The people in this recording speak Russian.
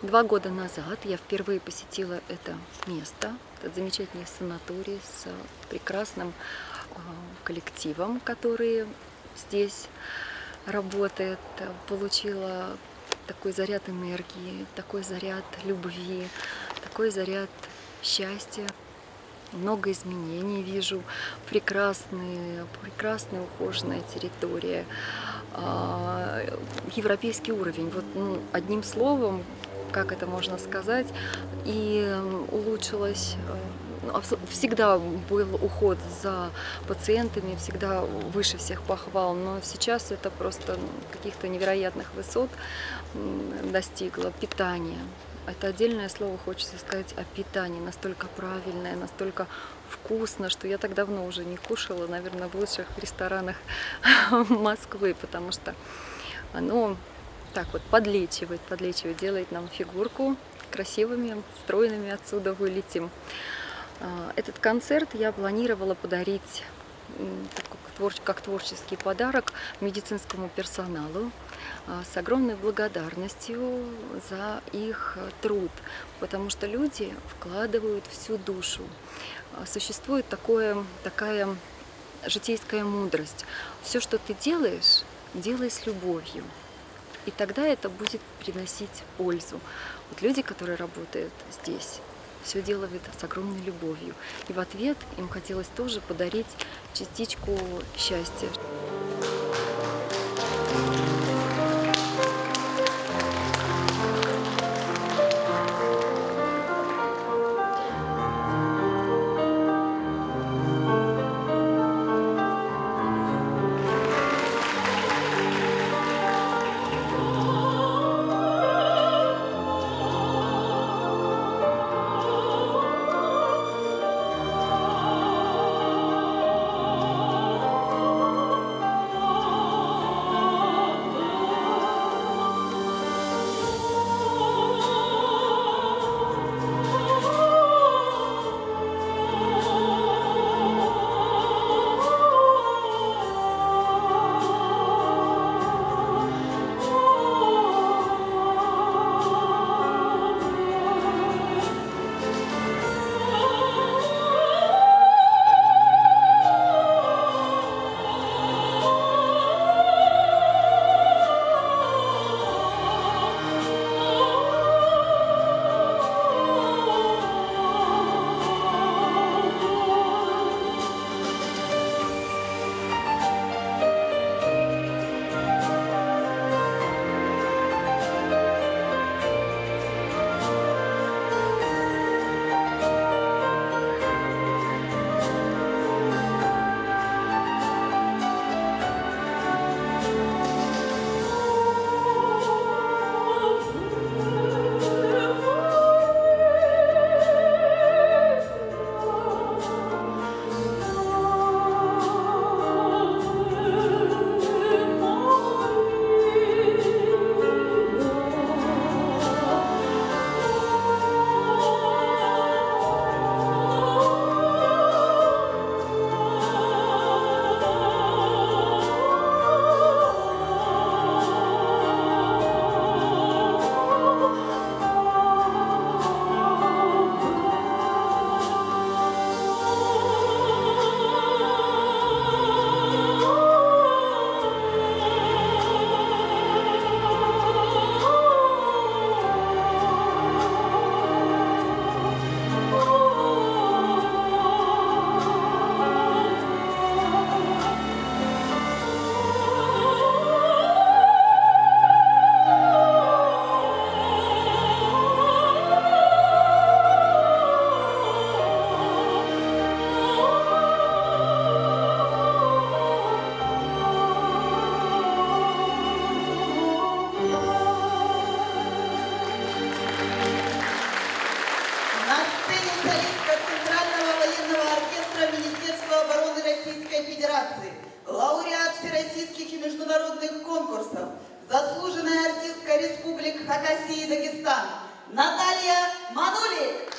2 года назад я впервые посетила это место, этот замечательный санаторий с прекрасным коллективом, который здесь работает. Получила такой заряд энергии, такой заряд любви, такой заряд счастья. Много изменений вижу, прекрасная ухоженная территория, европейский уровень. Вот, одним словом, как это можно сказать, и улучшилось. Всегда был уход за пациентами, всегда выше всех похвал, но сейчас это просто каких-то невероятных высот достигло. Питание. Это отдельное слово хочется сказать о питании, настолько правильное, настолько вкусно, что я так давно уже не кушала, наверное, в лучших ресторанах Москвы, потому что оно так вот подлечивает, делает нам фигурку красивыми, стройными, отсюда вылетим. Этот концерт я планировала подарить как творческий подарок медицинскому персоналу с огромной благодарностью за их труд, потому что люди вкладывают всю душу. Существует такая житейская мудрость. Все, что ты делаешь, делай с любовью, и тогда это будет приносить пользу. Вот люди, которые работают здесь, все делают с огромной любовью. И в ответ им хотелось тоже подарить частичку счастья. Лауреат всероссийских и международных конкурсов, заслуженная артистка республик Хакасия и Дагестан Наталья Манулик.